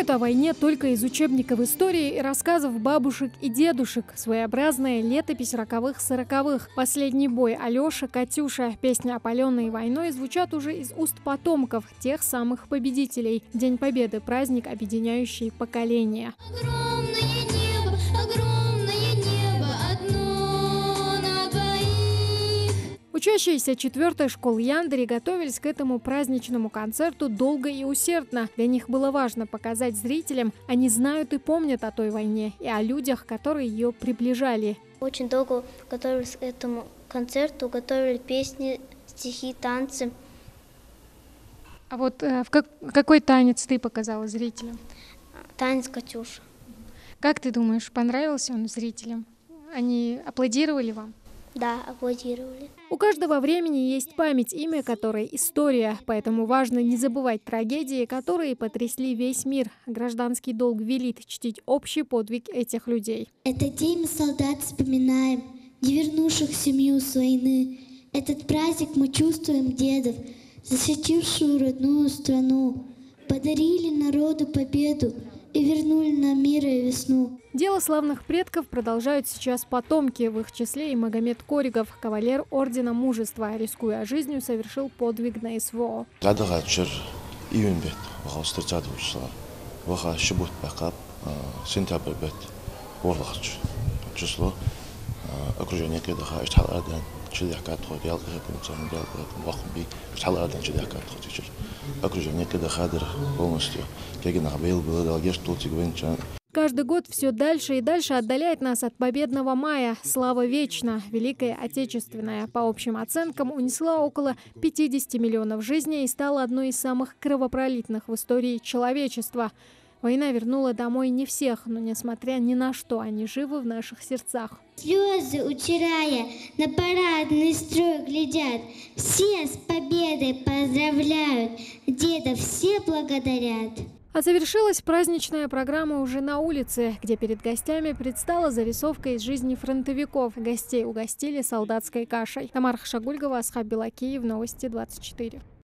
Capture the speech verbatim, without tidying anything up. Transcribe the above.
знают о войне только из учебников истории и рассказов бабушек и дедушек. Своеобразная летопись роковых-сороковых. Последний бой Алеша, Катюша. Песни, опаленные войной, звучат уже из уст потомков, тех самых победителей. День Победы – праздник, объединяющий поколения. Учащиеся четвертой школы Яндыри готовились к этому праздничному концерту долго и усердно. Для них было важно показать зрителям, они знают и помнят о той войне и о людях, которые ее приближали. Очень долго готовились к этому концерту, готовили песни, стихи, танцы. А вот э, в как, какой танец ты показала зрителям? Танец Катюша. Как ты думаешь, понравился он зрителям? Они аплодировали вам? Да, аплодировали. У каждого времени есть память, имя которой история, поэтому важно не забывать трагедии, которые потрясли весь мир. Гражданский долг велит чтить общий подвиг этих людей. Этот день мы солдат вспоминаем, не вернувших семью с войны. Этот праздник мы чувствуем дедов, защитившую родную страну, подарили народу победу и вернули нам мир и весну. Дело славных предков продолжают сейчас потомки, в их числе и Магомед Коригов, кавалер Ордена Мужества, рискуя жизнью, совершил подвиг на СВО. Каждый год все дальше и дальше отдаляет нас от победного мая. Слава вечна! Великая Отечественная, по общим оценкам, унесла около пятидесяти миллионов жизней и стала одной из самых кровопролитных в истории человечества. Война вернула домой не всех, но, несмотря ни на что, они живы в наших сердцах. Слезы, утирая, на парадный строй глядят. Все с победой поздравляют, деда все благодарят. А завершилась праздничная программа уже на улице, где перед гостями предстала зарисовка из жизни фронтовиков. Гостей угостили солдатской кашей. Тамара Хашагульгова, Асхаб Белакиев, Новости двадцать четыре.